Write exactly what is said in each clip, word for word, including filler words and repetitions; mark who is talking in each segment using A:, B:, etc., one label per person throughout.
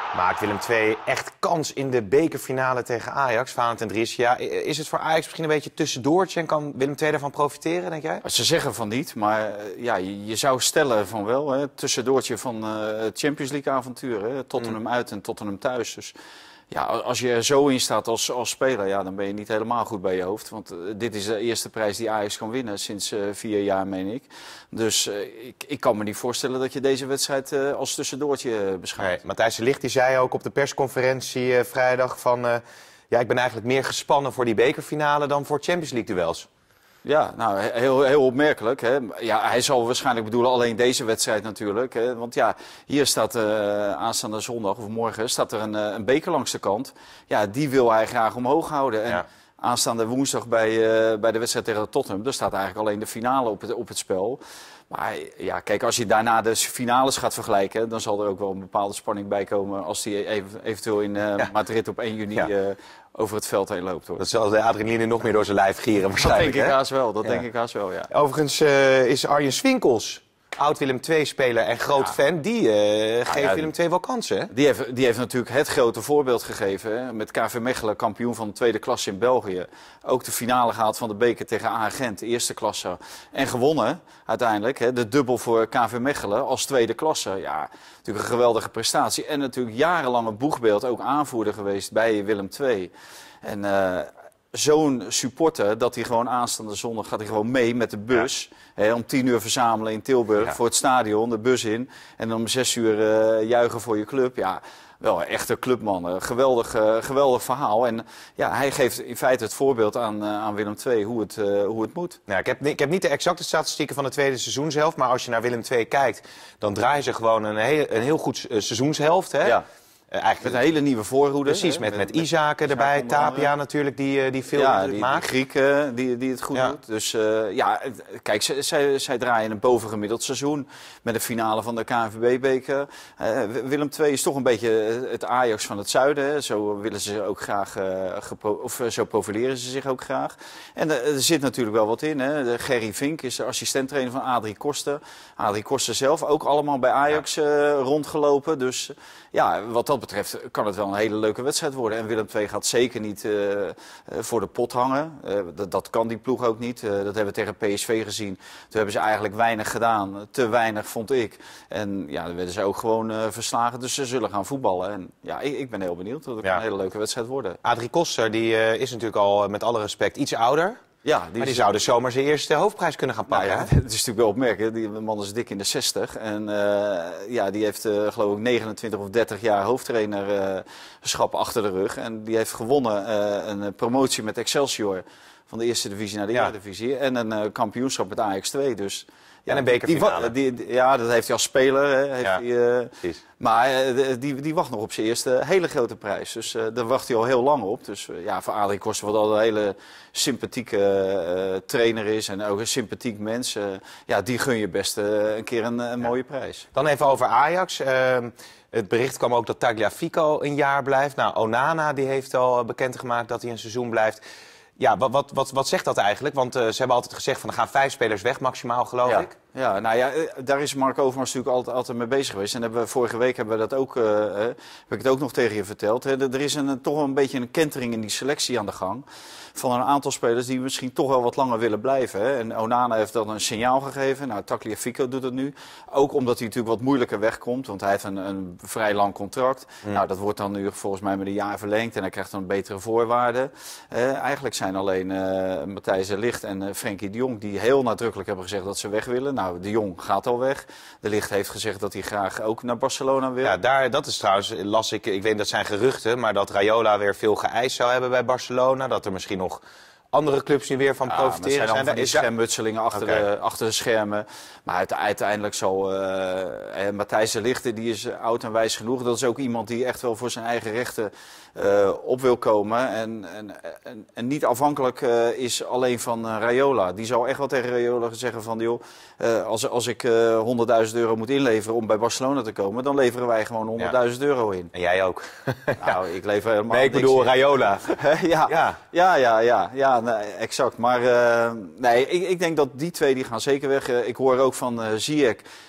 A: Maakt Willem twee echt kans in de bekerfinale tegen Ajax, Valentijn Driessen? Ja, is het voor Ajax misschien een beetje tussendoortje en kan Willem twee daarvan profiteren, denk jij?
B: Ze zeggen van niet, maar ja, je, je zou stellen van wel. Hè, tussendoortje van uh, het Champions League avontuur. Hè, Tottenham mm. uit en Tottenham thuis. Dus ja, als je er zo in staat als, als speler, ja, dan ben je niet helemaal goed bij je hoofd. Want uh, dit is de eerste prijs die Ajax kan winnen sinds uh, vier jaar, meen ik. Dus uh, ik, ik kan me niet voorstellen dat je deze wedstrijd uh, als tussendoortje uh, beschouwt. Nee,
A: Matthijs de Ligt die zei ook op de persconferentie uh, vrijdag van... Uh, ja, ik ben eigenlijk meer gespannen voor die bekerfinale dan voor Champions League duels.
B: Ja, nou, heel, heel opmerkelijk. Hè. Ja, hij zal waarschijnlijk bedoelen alleen deze wedstrijd natuurlijk. Hè. Want ja, hier staat uh, aanstaande zondag of morgen staat er een, een beker langs de kant. Ja, die wil hij graag omhoog houden. En ja. Aanstaande woensdag bij, uh, bij de wedstrijd tegen Tottenham, daar staat eigenlijk alleen de finale op het, op het spel. Maar ja, kijk, als je daarna de finales gaat vergelijken, dan zal er ook wel een bepaalde spanning bij komen als die even, eventueel in uh, ja. Madrid op één juni ja. uh, over het veld heen loopt. Hoor.
A: Dat zal de adrenaline nog meer door zijn lijf gieren waarschijnlijk.
B: Dat denk ik
A: hè?
B: haast wel, dat
A: ja.
B: denk ik haast wel, ja.
A: Overigens uh, is Arjen Swinkels, oud Willem twee-speler en groot ja. fan, die uh, geeft ja, ja, Willem twee wel kansen. Hè?
B: Die heeft, die heeft natuurlijk het grote voorbeeld gegeven. Hè? Met K V Mechelen, kampioen van de tweede klasse in België. Ook de finale gehaald van de beker tegen A Gent, eerste klasse. En gewonnen uiteindelijk. Hè? De dubbel voor K V Mechelen als tweede klasse. Ja, natuurlijk een geweldige prestatie. En natuurlijk jarenlang een boegbeeld, ook aanvoerder geweest bij Willem twee. En... Uh, zo'n supporter, dat hij gewoon aanstaande zondag gaat hij gewoon mee met de bus. Ja. Hè, om tien uur verzamelen in Tilburg ja. voor het stadion, de bus in. En dan om zes uur uh, juichen voor je club. Ja, wel een echte clubman. Geweldig, uh, geweldig verhaal. En ja, hij geeft in feite het voorbeeld aan, uh, aan Willem twee hoe het, uh, hoe het moet.
A: Nou, ik, heb, ik heb niet de exacte statistieken van de tweede seizoenshelft. Maar als je naar Willem twee kijkt, dan draaien ze gewoon een heel, een heel goed uh, seizoenshelft. Hè?
B: Ja. Uh, eigenlijk met een hele nieuwe voorhoede.
A: Precies, met, met Isaac erbij, Tapia natuurlijk, die, uh, die veel
B: ja, die,
A: maakt.
B: Die Griek uh, die, die het goed ja. doet. Dus uh, ja, kijk, zij, zij, zij draaien een bovengemiddeld seizoen met de finale van de K N V B-beker. Uh, Willem twee is toch een beetje het Ajax van het zuiden. Hè. Zo willen ze ook graag, uh, gepro of uh, zo profileren ze zich ook graag. En uh, er zit natuurlijk wel wat in. Hè. De Gerry Vink is de assistenttrainer van Adrie Koster. Adrie Koster zelf ook allemaal bij Ajax uh, rondgelopen. Dus uh, ja, wat dat betreft kan het wel een hele leuke wedstrijd worden. En Willem twee gaat zeker niet uh, uh, voor de pot hangen. Uh, dat, dat kan die ploeg ook niet. Uh, dat hebben we tegen P S V gezien. Toen hebben ze eigenlijk weinig gedaan. Te weinig, vond ik. En ja, dan werden ze ook gewoon uh, verslagen. Dus ze zullen gaan voetballen. En ja, ik, ik ben heel benieuwd. Dat het ja. kan een hele leuke wedstrijd worden.
A: Adrie Koster, die uh, is natuurlijk al met alle respect iets ouder. Ja, die, maar die zou dus zomaar zijn eerste hoofdprijs kunnen gaan pakken.
B: Nou ja, het is natuurlijk wel opmerkelijk. Die man is dik in de zestig. En uh, ja, die heeft uh, geloof ik negenentwintig of dertig jaar hoofdtrainerschap uh, achter de rug. En die heeft gewonnen uh, een promotie met Excelsior van de eerste divisie naar de ja. Eredivisie. En een uh, kampioenschap met Ajax twee. Dus
A: ja, en een bekerfinale.
B: Die, die, ja, dat heeft hij als speler. Hè, heeft
A: ja,
B: hij, uh, maar uh, die, die wacht nog op zijn eerste hele grote prijs. Dus uh, daar wacht hij al heel lang op. Dus uh, ja, voor Adrie Koster, wat al een hele sympathieke uh, trainer is en ook een sympathiek mens. Uh, ja, die gun je best uh, een keer een, een ja. mooie prijs.
A: Dan even over Ajax. Uh, het bericht kwam ook dat Tagliafico een jaar blijft. Nou, Onana die heeft al bekendgemaakt dat hij een seizoen blijft. Ja, wat, wat, wat, wat zegt dat eigenlijk? Want uh, ze hebben altijd gezegd van er gaan vijf spelers weg maximaal, geloof
B: ja.
A: ik.
B: Ja, nou ja, daar is Mark Overmars natuurlijk altijd, altijd mee bezig geweest. En hebben we, vorige week hebben we dat ook, uh, heb ik het ook nog tegen je verteld. Hè. Er is een, toch wel een beetje een kentering in die selectie aan de gang. Van een aantal spelers die misschien toch wel wat langer willen blijven. Hè. En Onana heeft dan een signaal gegeven. Nou, Tagliafico doet het nu. Ook omdat hij natuurlijk wat moeilijker wegkomt. Want hij heeft een, een vrij lang contract. Mm. Nou, dat wordt dan nu volgens mij met een jaar verlengd. En hij krijgt dan betere voorwaarden. Uh, eigenlijk zijn alleen uh, Matthijs de Ligt en uh, Frenkie de Jong die heel nadrukkelijk hebben gezegd dat ze weg willen. Nou, de Jong gaat al weg. De Ligt heeft gezegd dat hij graag ook naar Barcelona wil.
A: Ja, daar, dat is trouwens, las ik, ik weet dat zijn geruchten, maar dat Raiola weer veel geëist zou hebben bij Barcelona. Dat er misschien nog andere clubs nu weer van
B: ja,
A: profiteren.
B: zijn dan van die schermutselingen achter, okay. de, achter de schermen. Maar uiteindelijk zal uh, Matthijs de Ligt, die is oud en wijs genoeg. Dat is ook iemand die echt wel voor zijn eigen rechten uh, op wil komen. En, en, en, en niet afhankelijk uh, is alleen van uh, Raiola. Die zou echt wel tegen Raiola zeggen van, joh, uh, als, als ik uh, honderdduizend euro moet inleveren om bij Barcelona te komen, dan leveren wij gewoon honderdduizend ja. euro in.
A: En jij ook.
B: Nou, ik lever helemaal
A: Nee, ik bedoel Raiola.
B: ja, ja, ja, ja, ja, ja nee, exact. Maar uh, nee, ik, ik denk dat die twee die gaan zeker weg. Uh, ik hoor ook van uh, Ziyech,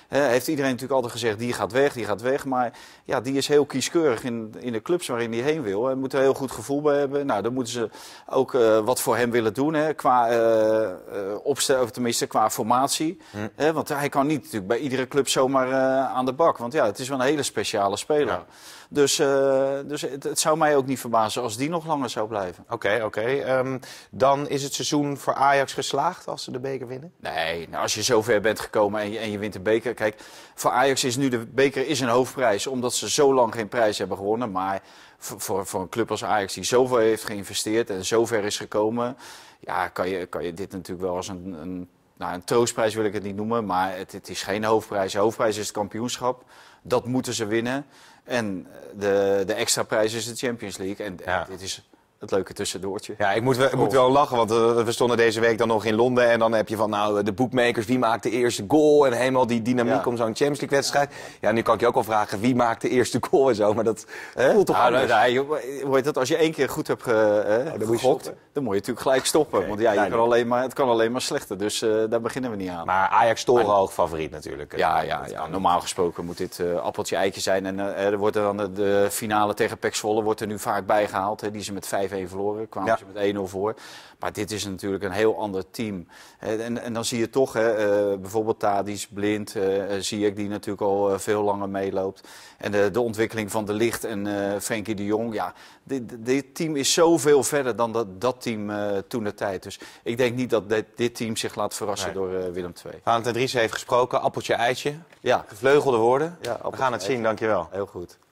B: He, heeft iedereen natuurlijk altijd gezegd, die gaat weg, die gaat weg. Maar ja, die is heel kieskeurig in, in de clubs waarin hij heen wil. Hij moet er heel goed gevoel bij hebben. Nou, dan moeten ze ook uh, wat voor hem willen doen. Hè, qua uh, uh, opstel, of tenminste qua formatie. Hm. He, want hij kan niet natuurlijk bij iedere club zomaar uh, aan de bak. Want ja, het is wel een hele speciale speler. Ja. Dus, uh, dus het, het zou mij ook niet verbazen als die nog langer zou blijven.
A: Oké, okay, oké. Okay. Um, dan is het seizoen voor Ajax geslaagd als ze de beker winnen?
B: Nee, nou, als je zover bent gekomen en je, en je wint de beker. Kijk, voor Ajax is nu de beker is een hoofdprijs, omdat ze zo lang geen prijs hebben gewonnen. Maar voor, voor, voor een club als Ajax die zoveel heeft geïnvesteerd en zover is gekomen, ja, kan je, kan je dit natuurlijk wel als een, een, nou, een troostprijs wil ik het niet noemen. Maar het, het is geen hoofdprijs. De hoofdprijs is het kampioenschap. Dat moeten ze winnen. En de, de extra prijs is de Champions League. En ja. dit is het leuke tussendoortje.
A: Ja, ik moet, wel, ik moet wel lachen, want uh, we stonden deze week dan nog in Londen. En dan heb je van, nou, de bookmakers, wie maakt de eerste goal? En helemaal die dynamiek ja. om zo'n Champions League wedstrijd. Ja, nu kan ik je ook al vragen, wie maakt de eerste goal en zo. Maar dat He? voelt toch
B: nou,
A: anders?
B: Nou, je, dat, als je één keer goed hebt ge, uh, oh, dan gegokt, dan moet je natuurlijk gelijk stoppen. Okay. Want ja, je kan alleen maar, het kan alleen maar slechter. Dus uh, daar beginnen we niet aan.
A: Maar Ajax torenhoog favoriet natuurlijk.
B: Ja, ja, ja, normaal gesproken moet dit uh, appeltje eitje zijn. En uh, er wordt er dan de, de finale tegen P E C Zwolle wordt er nu vaak bijgehaald. Hè, die ze met vijf-een verloren. Kwamen ja. ze met één nul voor. Maar dit is natuurlijk een heel ander team. En, en dan zie je toch, hè, uh, bijvoorbeeld Tadic, Blind, uh, zie ik die natuurlijk al uh, veel langer meeloopt. En de, de ontwikkeling van De Ligt en uh, Frenkie de Jong. Ja, dit, dit team is zoveel verder dan dat, dat team uh, toen de tijd. Dus ik denk niet dat dit, dit team zich laat verrassen nee. door uh, Willem twee.
A: Valentijn Driessen heeft gesproken, appeltje, eitje.
B: Ja.
A: Gevleugelde woorden.
B: Ja,
A: we gaan het zien, dankjewel.
B: Heel goed.